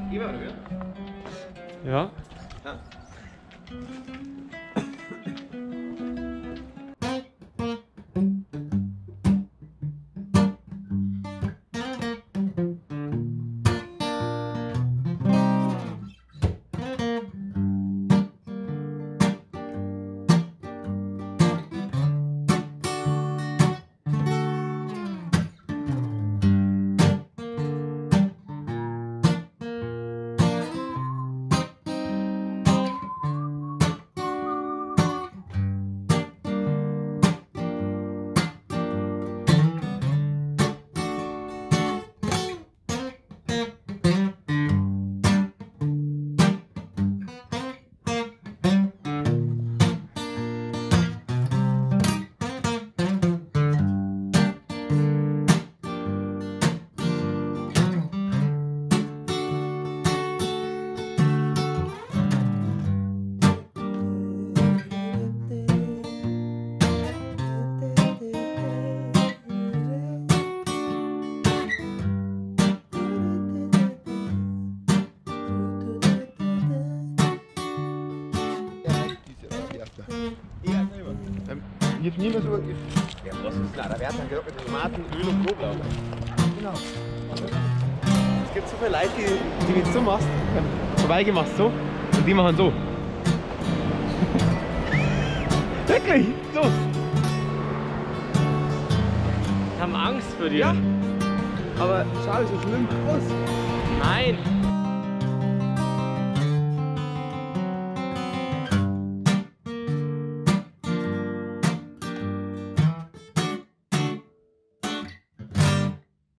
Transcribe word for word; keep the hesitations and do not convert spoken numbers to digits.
Gehen wir mal rüber. Ja. Ja. Jetzt nie mehr so. Ja, was ist klar? Da wird dann gesagt mit Tomaten, Öl und Knoblauch. Genau. Es gibt so viele Leute, die, die wenn du so machst, vorbeigemacht so, und die machen so. Wirklich? So. Die haben Angst vor dir. Ja. Aber schau, so schlimm aus. Nein.